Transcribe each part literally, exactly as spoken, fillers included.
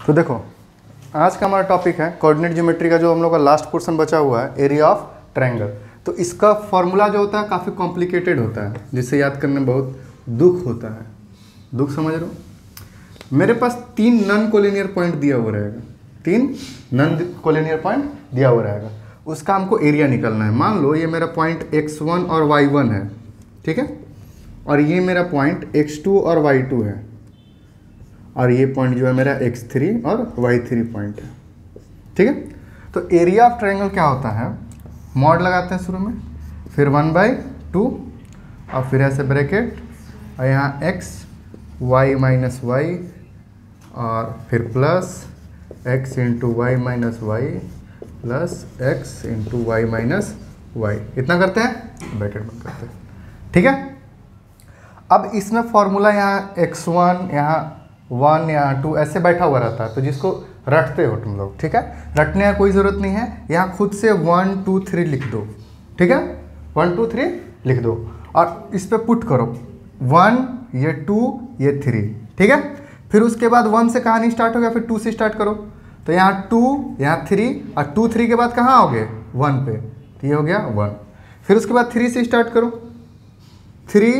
तो देखो आज का हमारा टॉपिक है कोऑर्डिनेट ज्योमेट्री का जो हम लोग का लास्ट पोर्शन बचा हुआ है, एरिया ऑफ ट्रायंगल। तो इसका फॉर्मूला जो होता है काफ़ी कॉम्प्लिकेटेड होता है, जिसे याद करने में बहुत दुख होता है। दुख समझ रहे हो? मेरे पास तीन नॉन कोलिनियर पॉइंट दिया हुआ रहेगा, तीन नॉन कोलिनियर पॉइंट दिया हुआ रहेगा, उसका हमको एरिया निकालना है। मान लो ये मेरा पॉइंट एक्स वन और वाई वन है, ठीक है, और ये मेरा पॉइंट एक्स टू और वाई टू है, और ये पॉइंट जो है मेरा एक्स थ्री और वाई थ्री पॉइंट है, ठीक है। तो एरिया ऑफ ट्रायंगल क्या होता है, मॉड लगाते हैं शुरू में, फिर वन बाई टू और फिर ऐसे ब्रैकेट और यहाँ एक्स वाई माइनस वाई और फिर plus x into y minus y plus x into y minus y, इतना करते हैं, ब्रैकेट बंद करते हैं, ठीक है। अब इसमें फॉर्मूला यहाँ एक्स वन यहाँ वन यहाँ टू ऐसे बैठा हुआ रहता है, तो जिसको रटते हो तुम लोग, ठीक है, रटने का कोई ज़रूरत नहीं है, यहाँ खुद से वन टू थ्री लिख दो, ठीक है, वन टू थ्री लिख दो और इस पर पुट करो, वन ये टू ये थ्री, ठीक है। फिर उसके बाद वन से कहानी स्टार्ट हो गया, फिर टू से स्टार्ट करो, तो यहाँ टू यहाँ थ्री और टू थ्री के बाद कहाँ आओगे, वन पे, तो ये हो गया वन। फिर उसके बाद थ्री से स्टार्ट करो, थ्री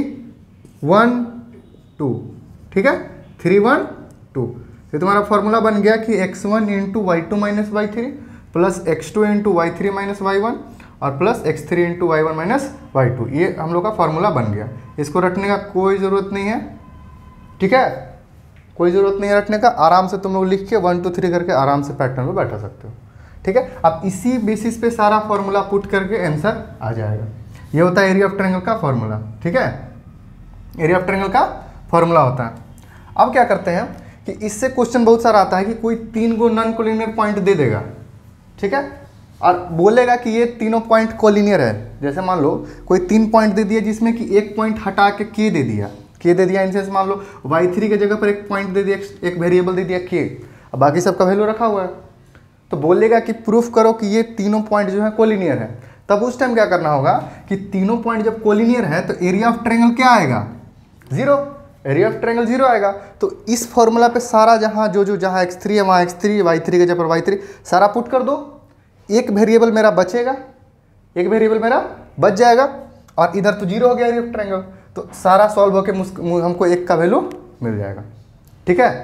वन टू, ठीक है, थ्री वन टू, तो तुम्हारा फॉर्मूला बन गया कि x one into y two minus y three plus x two into y three minus y one और plus x three into y one minus y two, ये हम लोग का फॉर्मूला बन गया। इसको रटने का कोई ज़रूरत नहीं है, ठीक है, कोई ज़रूरत नहीं है रटने का, आराम से तुम लोग लिख के वन टू थ्री करके आराम से पैटर्न में बैठा सकते हो, ठीक है। अब इसी बेसिस पे सारा फॉर्मूला पुट करके आंसर आ जाएगा। ये होता है एरिया ऑफ ट्रायंगल का फॉर्मूला, ठीक है, एरिया ऑफ ट्रायंगल का फॉर्मूला होता है। अब क्या करते हैं कि इससे क्वेश्चन बहुत सारा आता है कि कोई तीन गो नॉन कोलिनियर पॉइंट दे देगा, ठीक है, और बोलेगा कि ये तीनों पॉइंट कोलिनियर है। जैसे मान लो कोई तीन पॉइंट दे दिया जिसमें कि एक पॉइंट हटा के के दे दिया, के दे दिया इनसे मान लो वाई थ्री के जगह पर एक पॉइंट दे दिया, एक वेरिएबल दे दिया के, अब बाकी सबका वैल्यू रखा हुआ है, तो बोलेगा कि प्रूफ करो कि ये तीनों पॉइंट जो है कोलिनियर है। तब उस टाइम क्या करना होगा कि तीनों पॉइंट जब कोलिनियर है तो एरिया ऑफ ट्रायंगल क्या आएगा, zero, area of triangle zero आएगा। तो इस फॉर्मूला पे सारा जहाँ जो जो जहाँ एक्स थ्री है वहाँ एक्स थ्री, वाई थ्री के जगह पर वाई थ्री सारा पुट कर दो, एक वेरिएबल मेरा बचेगा, एक वेरिएबल मेरा बच जाएगा और इधर तो जीरो हो गया एरिया ऑफ ट्रायंगल, तो सारा सॉल्व होकर हमको एक का वैल्यू मिल जाएगा, ठीक है।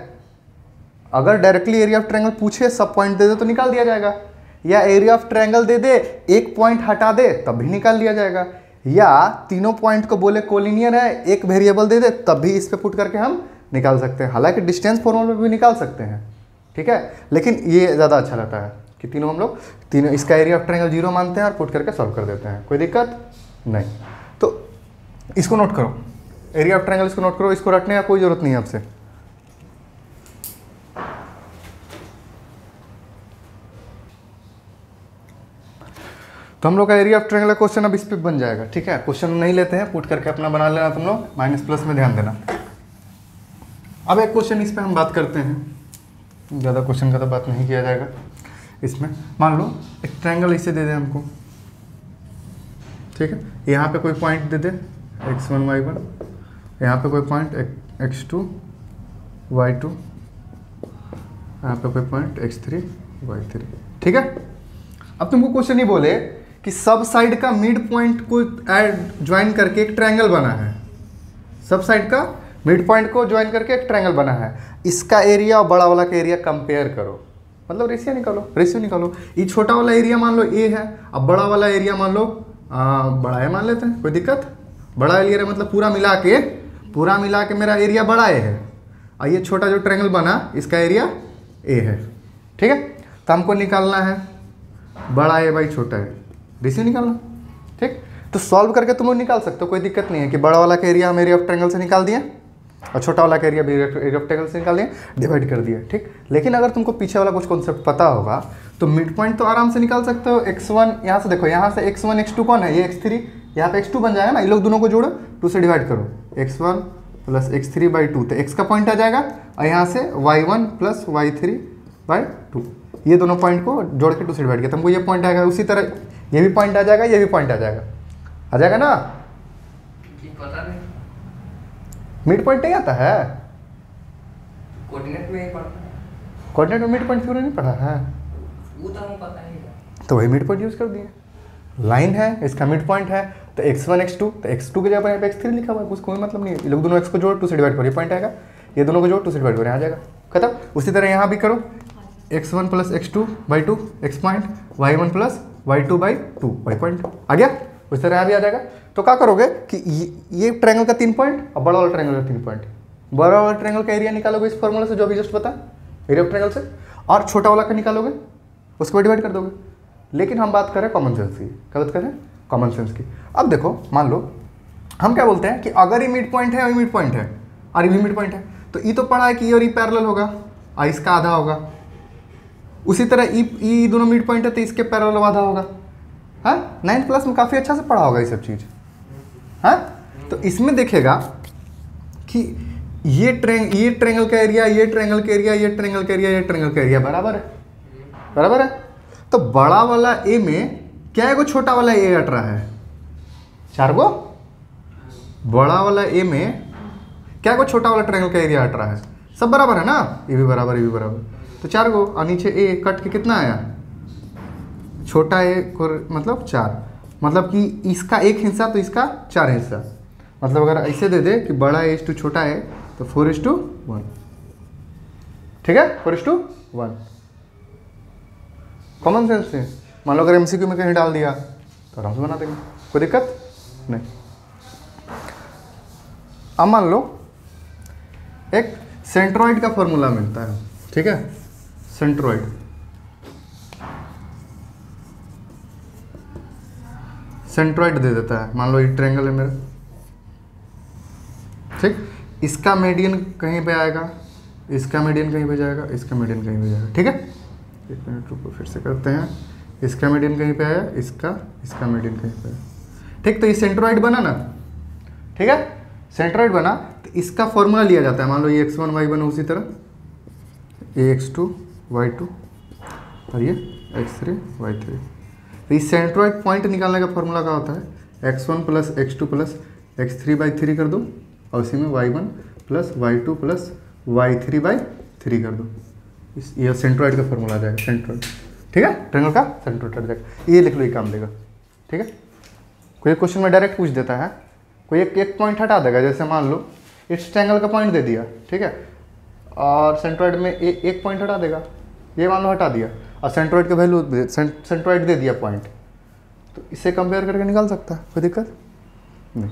अगर डायरेक्टली एरिया ऑफ ट्रायंगल पूछे सब पॉइंट दे दे तो निकाल दिया जाएगा, या एरिया ऑफ ट्रायंगल दे दे एक पॉइंट हटा दे तब भी निकाल लिया जाएगा, या तीनों पॉइंट को बोले कोलिनियर है एक वेरिएबल दे दे तब भी इस पे पुट करके हम निकाल सकते हैं। हालांकि डिस्टेंस फॉर्मूला में भी निकाल सकते हैं, ठीक है, लेकिन ये ज़्यादा अच्छा रहता है कि तीनों हम लोग तीनों इसका एरिया ऑफ ट्रायंगल जीरो मानते हैं और पुट करके सॉल्व कर देते हैं, कोई दिक्कत नहीं। तो इसको नोट करो, एरिया ऑफ ट्रायंगल इसको नोट करो, इसको रटने का कोई ज़रूरत नहीं है आपसे। तो हम लोग का एरिया ऑफ ट्रायंगल का क्वेश्चन अब इस पे बन जाएगा, ठीक है। क्वेश्चन नहीं लेते हैं, पुट करके अपना बना लेना तुम लोग, माइनस प्लस में ध्यान देना। अब एक क्वेश्चन इस पे हम बात करते हैं, ज़्यादा क्वेश्चन का तो बात नहीं किया जाएगा इसमें। मान लो एक ट्रायंगल इसे दे दे हमको, ठीक है, यहाँ पे कोई पॉइंट दे दे एक्स वन वाई वन, यहाँ पे कोई point x two y two, यहाँ पे कोई point x three y three, ठीक है। अब तुमको क्वेश्चन ही बोले कि सब साइड का मिड पॉइंट को ऐड ज्वाइन करके एक ट्रायंगल बना है, सब साइड का मिड पॉइंट को ज्वाइन करके एक ट्रायंगल बना है, इसका एरिया और बड़ा वाला का एरिया कंपेयर करो, मतलब रेशियो निकालो, रेशियो निकालो। ये छोटा वाला एरिया मान लो ए है, अब बड़ा वाला एरिया मान लो आ, बड़ा है मान लेते हैं, कोई दिक्कत, बड़ा एरिया मतलब पूरा मिला के पूरा मिला के मेरा एरिया बड़ा ए है, और ये छोटा जो ट्रायंगल बना इसका एरिया ए है, ठीक है। तो हमको निकालना है बड़ा ए बाई छोटा है, रेशियो निकालना, ठीक। तो सॉल्व करके तुम लोग निकाल सकते हो, कोई दिक्कत नहीं है कि बड़ा वाला का एरिया हम एरिया ऑफ ट्रायंगल से निकाल दिए और छोटा वाला का एरिया भी एरिया ऑफ ट्रायंगल से निकाल दिए, डिवाइड कर दिया, ठीक। लेकिन अगर तुमको पीछे वाला कुछ कॉन्सेप्ट पता होगा तो मिड पॉइंट तो आराम से निकाल सकते हो। एक्स वन यहाँ से देखो, यहाँ से एक्स वन एक्स टू कौन है, ये एक्स थ्री, यहाँ पे एक्स टू बन जाएगा ना, ये लोग दोनों को जोड़ो, टू से डिवाइड करो, x one plus x three by two, तो एक्स का पॉइंट आ जाएगा, और यहाँ से y one plus y three by two, ये दोनों पॉइंट को जोड़ के टू से डिवाइड किया, तुमको ये पॉइंट आएगा। उसी तरह ये भी पॉइंट आ जाएगा, ये भी पॉइंट आ जाएगा, आ जाएगा ना, पता नहीं मिड पॉइंट नहीं आता है, कोऑर्डिनेट में ही पड़ता है। कोऑर्डिनेट में मिड पॉइंट थ्योरम नहीं पढ़ा है? वो तो हमें पता ही है। तो वही मिड पॉइंट यूज़ कर दिए। लाइन है, इसका मिड पॉइंट है, तो एक्स वन एक्स टू, तो एक्स टू की जगह पर यहाँ पे एक्स थ्री लिखा हुआ है, उसको कोई मतलब नहीं है। ये लोग दोनों एक्स को जोड़ टू से डिवाइड करो, ये पॉइंट आएगा, ये दोनों को जोड़ टू से डिवाइड करो, यहाँ आ जाएगा, खत्म। उसी तरह यहाँ भी करो, x one plus x two by two x point, y one plus y two by two y point, आ गया। उसी तरह यहाँ भी आ जाएगा। तो क्या करोगे कि ये, ये ट्रायंगल का तीन पॉइंट और बड़ा वाला ट्रायंगल का तीन पॉइंट, बड़ा वाला ट्रायंगल का एरिया निकालोगे इस फॉर्मूला से जो अभी जस्ट बता, एरिया ऑफ ट्रायंगल से, और छोटा वाला का निकालोगे, उसको डिवाइड कर दोगे। लेकिन हम बात करें कॉमन सेंस की, क्या बात करें? कॉमन सेंस की। अब देखो, मान लो हम क्या बोलते हैं कि अगर ये मिड पॉइंट है और ये मिड पॉइंट है और ये भी मिड पॉइंट है, तो ये तो पढ़ा है कि ये और ये पैरेलल होगा और इसका आधा होगा। उसी तरह ई ई दोनों मिड पॉइंट है तो इसके पैरेलल आधा होगा। हाँ, नाइन्थ क्लास में काफ़ी अच्छा से पढ़ा होगा ये सब चीज़। हाँ, तो इसमें देखेगा कि ये ट्रेंग ये ट्रेंगल का एरिया, ये ट्रेंगल का एरिया, ये ट्रेंगल का एरिया, ये ट्रेंगल का एरिया बराबर है, बराबर है। तो बड़ा वाला ए में क्या है, को छोटा वाला ए हट रहा है, चार गो। बड़ा वाला ए में क्या को छोटा वाला ट्रायंगल का एरिया हट रहा है, सब बराबर है ना, ये भी बराबर, ये भी बराबर, तो चार गो। और नीचे ए कट के कितना आया, छोटा ए को मतलब चार, मतलब कि इसका एक हिस्सा तो इसका चार हिस्सा। मतलब अगर ऐसे दे दे कि बड़ा ए इस टू छोटा है तो फोर इज टू वन, ठीक है, four is two one. Common sense से मान लो अगर एमसीक्यू में कहीं डाल दिया तो आराम से बना देंगे, कोई दिक्कत नहीं। अब मान लो एक सेंट्रॉइड का फॉर्मूला मिलता है, ठीक है, सेंट्रॉइड। सेंट्रॉइड दे देता है, मान लो ये ट्रायंगल है मेरा, ठीक, इसका मीडियन कहीं पे आएगा, इसका मीडियन कहीं पे जाएगा, इसका मीडियन कहीं पे जाएगा, ठीक है। एक मिनट रुको, फिर से करते हैं। इसका मीडियन कहीं पे आया, इसका इसका मीडियन कहीं पे आया, ठीक। तो ये सेंट्रॉइड बना ना, ठीक है, सेंट्रॉइड बना तो इसका फॉर्मूला लिया जाता है। मान लो ये एक्स वन वाई बना, उसी तरह ये एक्स टू वाई टू और ये एक्स थ्री वाई थ्री। तो इस सेंट्रॉइड पॉइंट निकालने का फॉर्मूला क्या होता है, x one plus x two plus x three by three कर दो और उसी में y one plus y two plus y three by three कर दो। इस ये सेंट्रॉइड का फॉर्मूला आ जाएगा, सेंट्रॉइड, ठीक है, ट्रायंगल का सेंट्रॉइड आ जाएगा। ये लिख लो, ये काम देगा, ठीक है। कोई क्वेश्चन में डायरेक्ट पूछ देता है, कोई एक एक पॉइंट हटा देगा, जैसे मान लो इस ट्रायंगल का पॉइंट दे दिया, ठीक है, और सेंट्रॉइड में ए, एक पॉइंट हटा देगा, ये मान लो हटा दिया, और सेंट्रॉइड का वैल्यू सेंट्रॉइड दे दिया पॉइंट, तो इससे कंपेयर करके निकाल सकता है, कोई दिक्कत नहीं।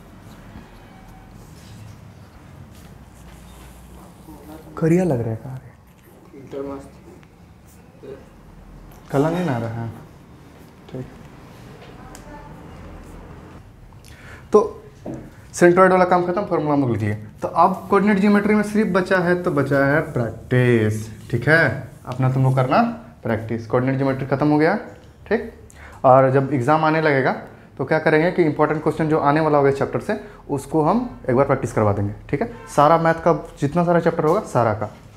करिया लग रहा है कहाँ कला नहीं आ रहा है, ठीक। तो सेंट्रॉइड वाला काम खत्म, फॉर्मूला हम लोग लिखिए। तो अब कोऑर्डिनेट ज्योमेट्री में सिर्फ बचा है तो बचा है प्रैक्टिस, ठीक है, अपना तुम लोग करना प्रैक्टिस। कोऑर्डिनेट ज्योमेट्री खत्म हो गया, ठीक। और जब एग्जाम आने लगेगा तो क्या करेंगे कि इंपॉर्टेंट क्वेश्चन जो आने वाला होगा इस चैप्टर से, उसको हम एक बार प्रैक्टिस करवा देंगे, ठीक है। सारा मैथ का जितना सारा चैप्टर होगा सारा का